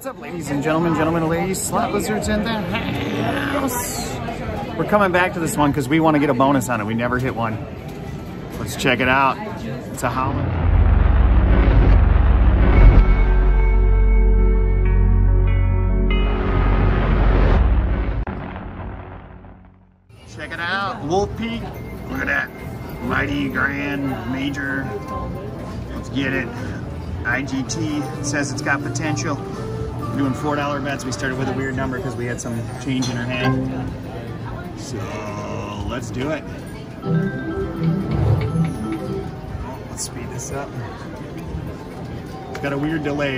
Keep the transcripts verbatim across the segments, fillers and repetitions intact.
What's up, ladies and gentlemen, gentlemen and ladies, slot lizards in the house. We're coming back to this one because we want to get a bonus on it. We never hit one. Let's check it out. It's a Holland. Check it out, Wolf Peak. Look at that. Mighty, grand, major. Let's get it. I G T says it's got potential. We're doing four dollar bets. We started with a weird number because we had some change in our hand. So let's do it. Oh, let's speed this up. It's got a weird delay.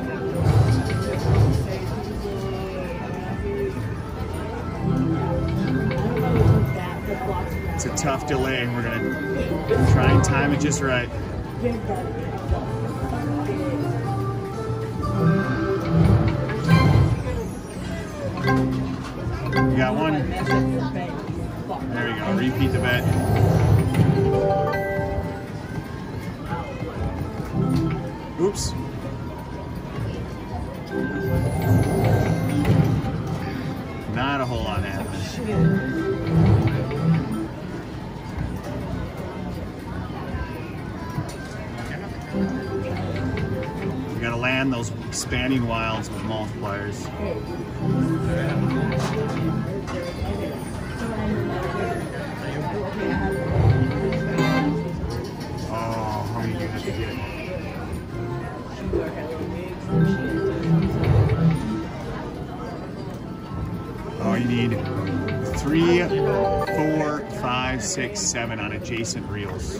It's a tough delay. We're gonna try and time it just right. You got one? There we go. Repeat the bet. Oops. Not a whole lot happened. We gotta land those expanding wilds with multipliers. Oh, how many do you have to get? Oh, you need three, four, five, six, seven on adjacent reels.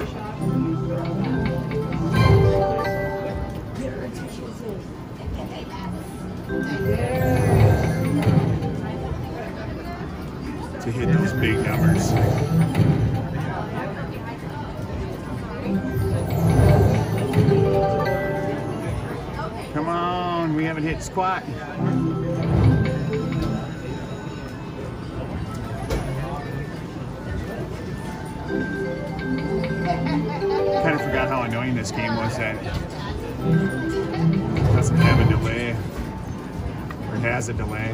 To hit those big numbers. Come on, we haven't hit squat. Kind of forgot how annoying this game was that it doesn't have a delay, or has a delay.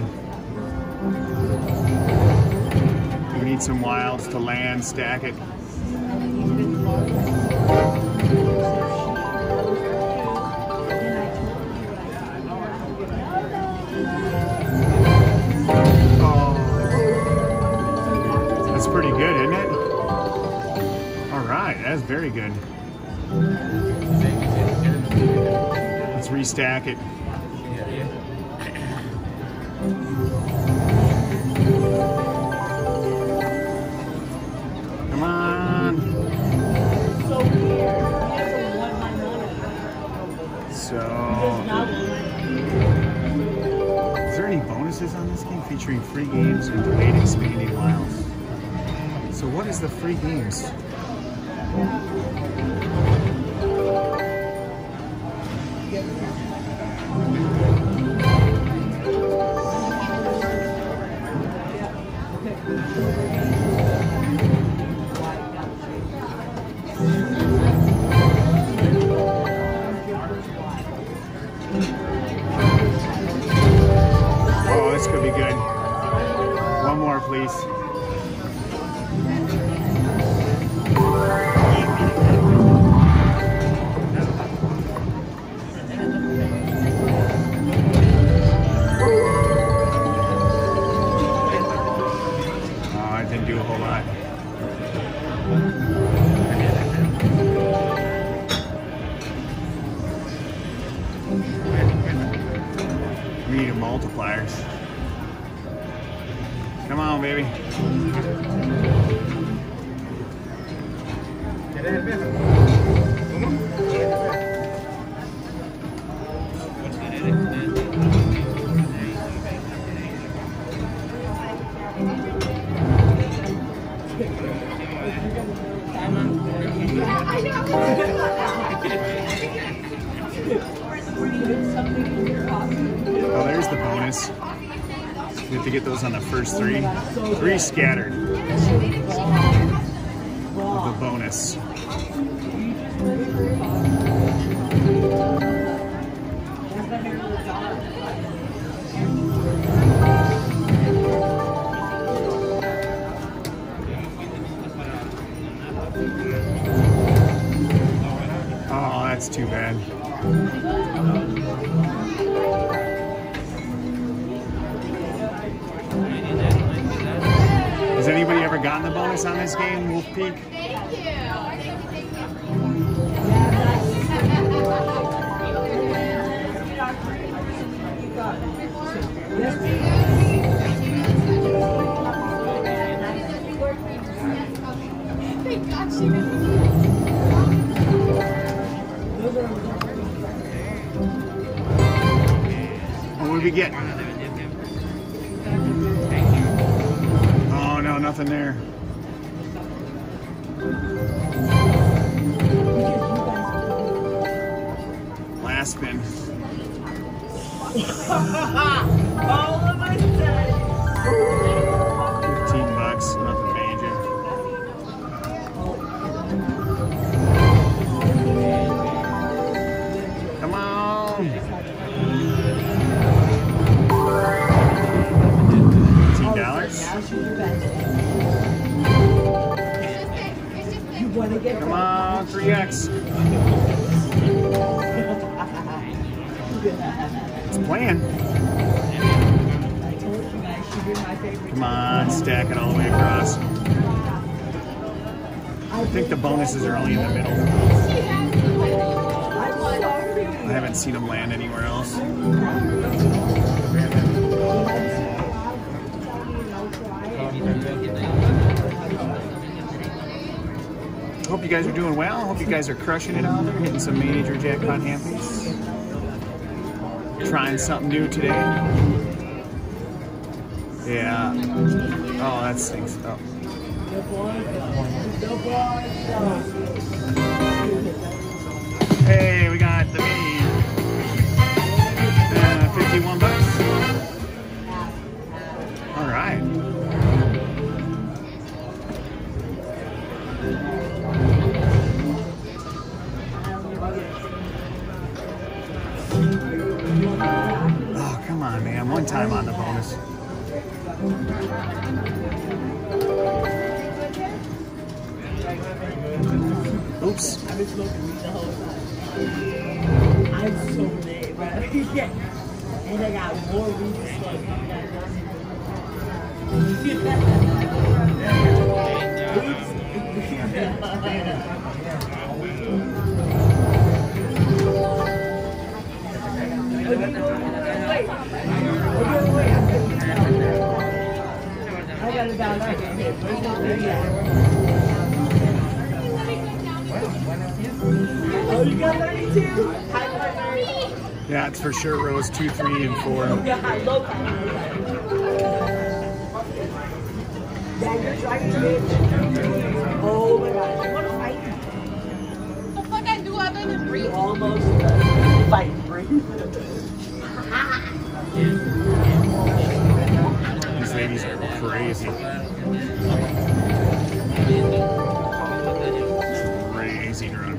We need some wilds to land, stack it. Oh, that's pretty good, isn't it? All right, that's very good. Let's restack it. Come on. So, is there any bonuses on this game featuring free games and delayed expanding wilds? So what is the free games? Oh, this could be good. One more, please. Oh, it didn't do a whole lot. We need multipliers. Come on, baby. Oh, there's the bonus. We have to get those on the first three. Three scattered. With the bonus. too bad. Has anybody ever gotten the bonus on this game, Wolf Peak? Thank you. Thank you, thank you. Thank God she What would we get? Oh no, nothing there. Last spin. Fifteen bucks, nothing major. Come on. Fifteen dollars. Come on, three X. It's playing. Come on, stack it all the way across. I think the bonuses are only in the middle. I haven't seen them land anywhere else. Hope you guys are doing well. Hope you guys are crushing it out there, hitting some major jackpot hampies. Trying something new today. Yeah. Oh, that stinks. Oh. Hey, we got the mini. Uh, fifty-one bucks. All right. Oh, come on, man. One time on the bonus. Oops. I'm so late, bro. Yeah. And I got more weed to smoke. I got it down there. Oh, you got thirty-two? Yeah, it's for sure rows two, three, and four. Yeah, you're trying to bitch. Oh my gosh, you want to fight? What the fuck I do other than breathe? Almost fight breathe. These ladies are crazy. Crazy drunk.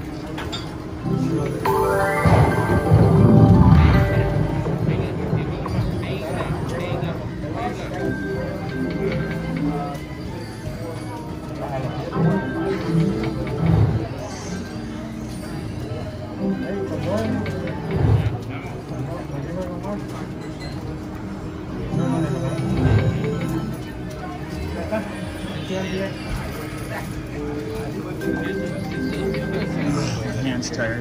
Hands tired.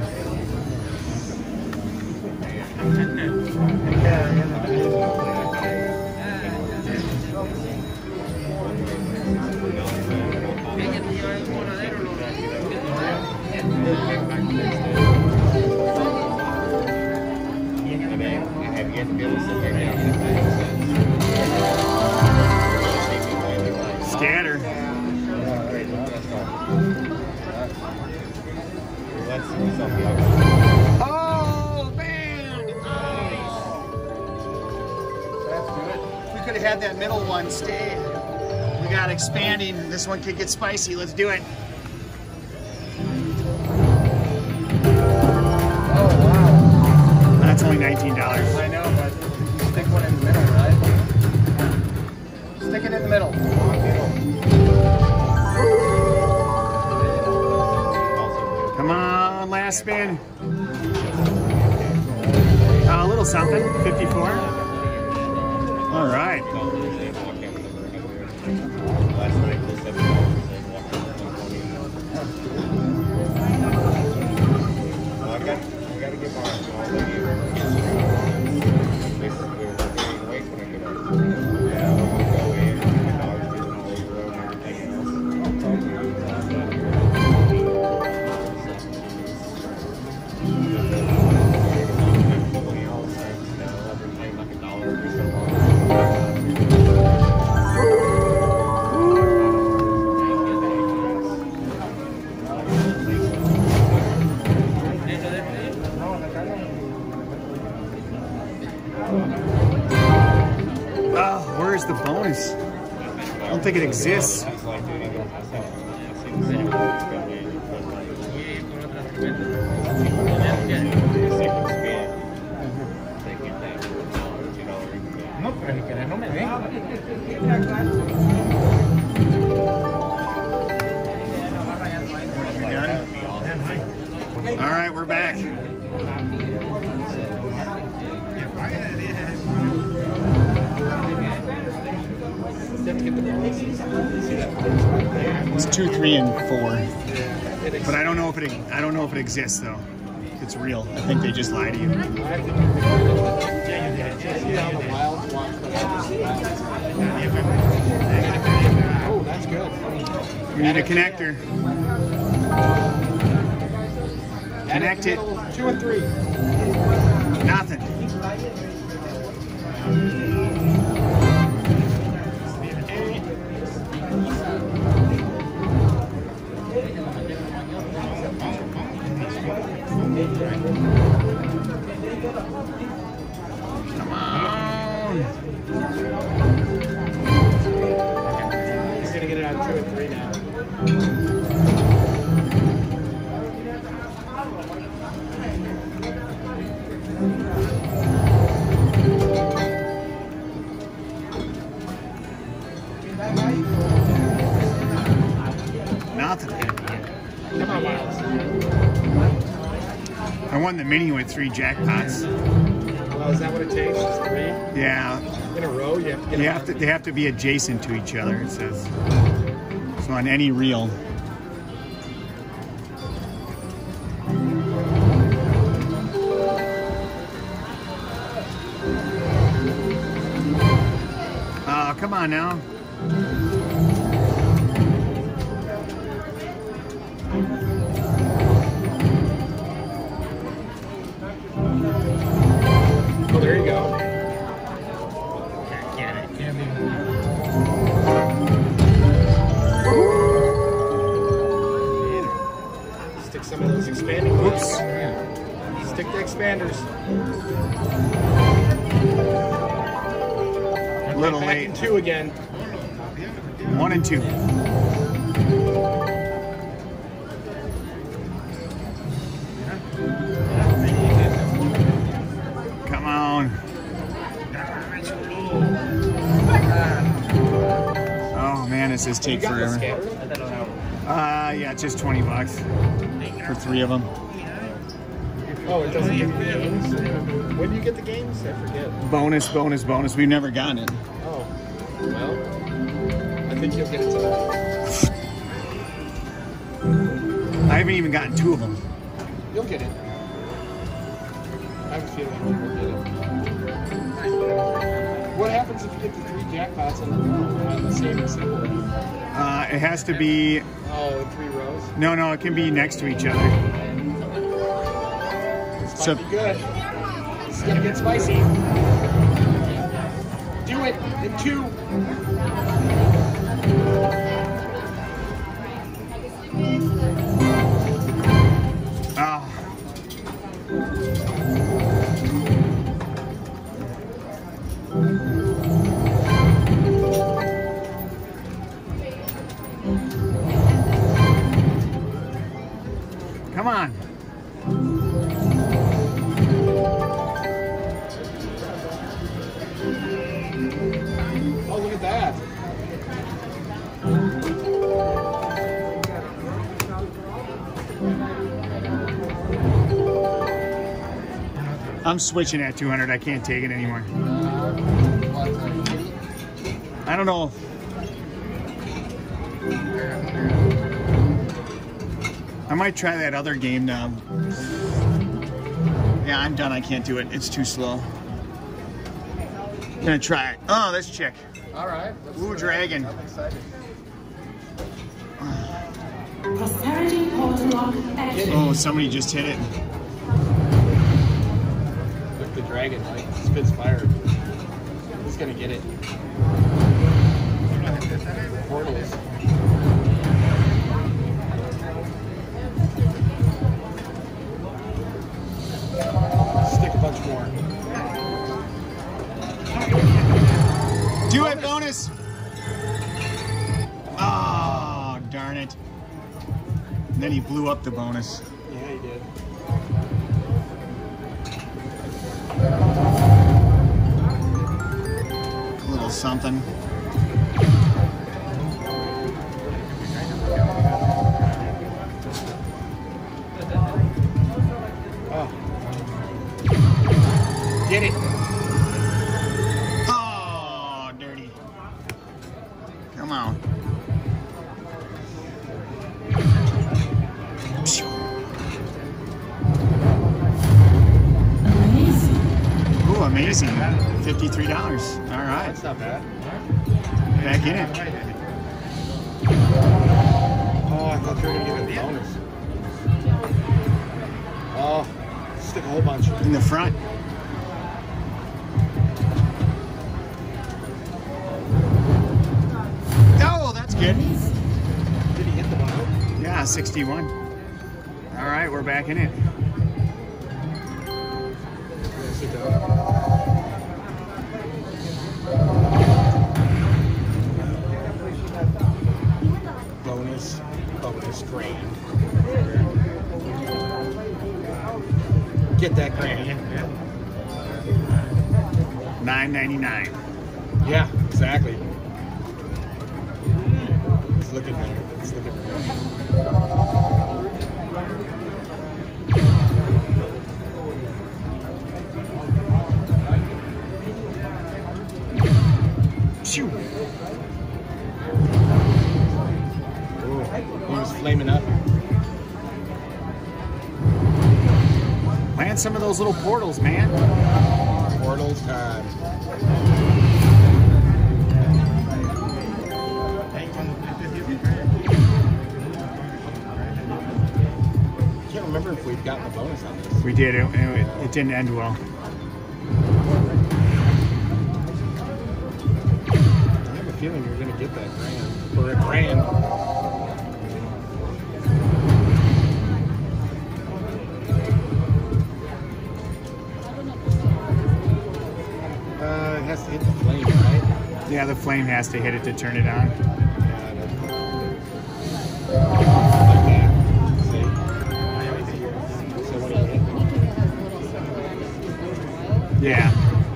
Scatter. Oh, man! That's good. We could have had that middle one stay. We got expanding. This one could get spicy. Let's do it. Oh, wow. That's only nineteen dollars. I know, but stick one in the middle, right? Stick it in the middle. Come on, last spin. little something. fifty-four. All right. Oh, where's the bonus? I don't think it exists. All right, we're back. It's two, three, and four. But I don't know if it I don't know if it exists though. If it's real. I think they just lie to you. Oh, that's good. You need a connector. Connect it. Two and three. Nothing. Come on. He's gonna get it out two and three now. Nothing. Come on, Miles. I won the mini with three jackpots. Oh, is that what it takes? Just three Yeah. in a row? You have to get You them have to, they have to be adjacent to each other, it says. So on any reel. Oh, come on now. Oh, there you go. Stick some of those expanding ones. Oops. Stick the expanders. A little Back late. in two again. One and two. Come on. Oh man, it says take You got the forever. scatter? Uh, yeah, it's just twenty bucks for three of them. Oh, it doesn't give you the games? When do you get the games? I forget. Bonus, bonus, bonus. We've never gotten it. Oh, well, I think you'll get it tonight. I haven't even gotten two of them. You'll get it. I have a feeling you'll get it. What happens if you get the three jackpots on the, on the same symbol? Uh, it has to be. Oh, in three rows? No, no, it can be next to each other. This So- might be good. This is gonna get spicy. Do it in two. Oh. Come on. Oh, look at that. I'm switching at two hundred. I can't take it anymore. I don't know. I might try that other game now. Yeah, I'm done. I can't do it. It's too slow. I'm gonna try it. Oh, this chick. All right. Wu Dragon. I'm excited. Prosperity portal active. Oh, somebody just hit it. Look, the dragon like spits fire. He's gonna get it. Portals. Stick a bunch more. Do it, bonus! Oh, darn it. And then he blew up the bonus. Yeah, he did. A little something. Oh. Get it. Oh, dirty. Come on. Amazing. Ooh, amazing. fifty-three dollars. All right. That's not bad. Back in it. Oh, I thought you were gonna give it a bonus. Oh, stick a whole bunch. In the front. Oh, that's good. Did he hit the bottom? Yeah, sixty-one. All right, we're back in it. Sit down. Bonus, bonus grand. Get that grand. nine ninety-nine. Yeah, exactly. It's looking better. It's looking better. Shoo. Ooh, he was flaming up. Land some of those little portals, man. Portals time. I can't remember if we'd gotten a bonus on this. We did. It, it, it didn't end well. I have a feeling you're going to get that grand. Or a grand. Uh, it has to hit the flame, right? Yeah, the flame has to hit it to turn it on. Like that. See? So what do you hit? Yeah.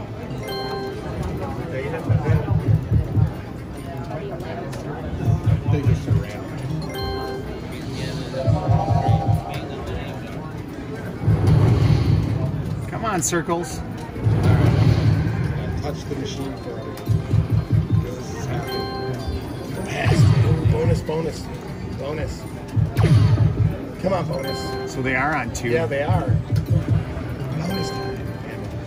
They just ran. Come on, circles. Touch the machine for it. This is happening. Fast. Bonus, bonus, bonus. Come on, bonus. So they are on two. Yeah, they are. Bonus time. Damn it.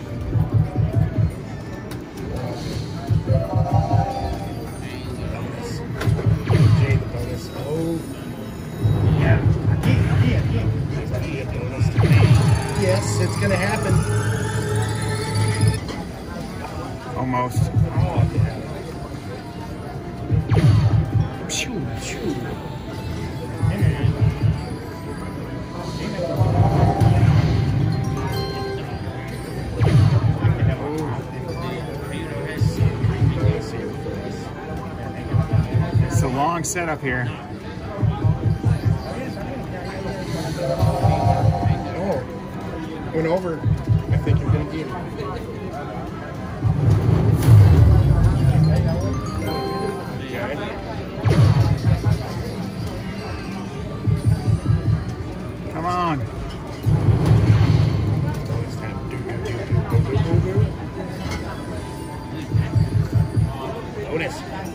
Bonus. Jay, the bonus. Oh. Yeah. Yeah, yeah, yeah. Yeah, bonus time. Yes, it's gonna happen. Almost. Oh, yeah. Shoo, shoo. It's a long setup here. Oh, went over. I think you're gonna get it. Come on. Bonus time. Do, do, do, bonus.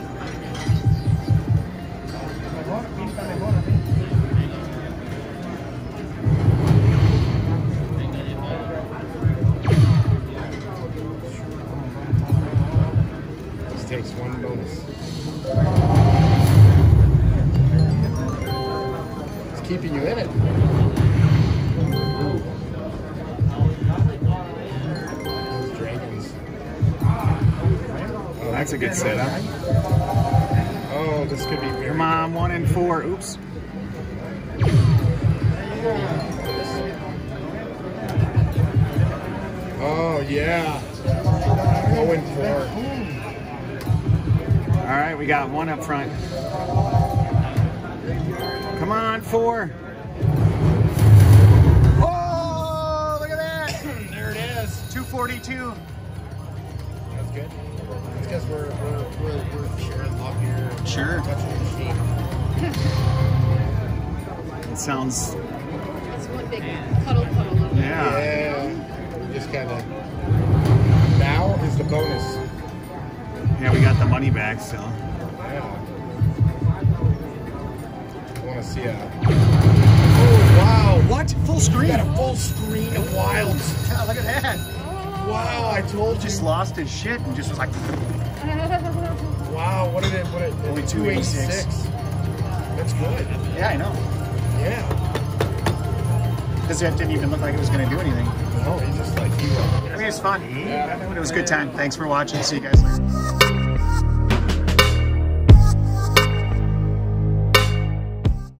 This takes one bonus. It's keeping you in it. Those dragons. Oh, that's a good setup. Oh, this could be very Come on, one and four. Oops. Oh, yeah. Oh, and four. All right, we got one up front. Come on, four. Oh, look at that. There it is. two forty-two. That's good. It's because we're, we're, we're, we're sharing love here. Sure. Touching the machine. It sounds, It's one big cuddle cuddle. yeah. Yeah. We just kind of. Now is the bonus. Yeah, we got the money back, so. Yeah. I want to see a. Oh, wow. What? Full We screen? got a full screen of wilds. Yeah, look at that. Wow, I told you. Just lost his shit and just was like, Wow, what did it? What did it? Only two eighty-six. That's good. yeah, I know. Yeah. Because that didn't even look like it was going to do anything. No, he just like he. Uh, I mean, it's fun. Yeah. It was a good time. Thanks for watching. See you guys later.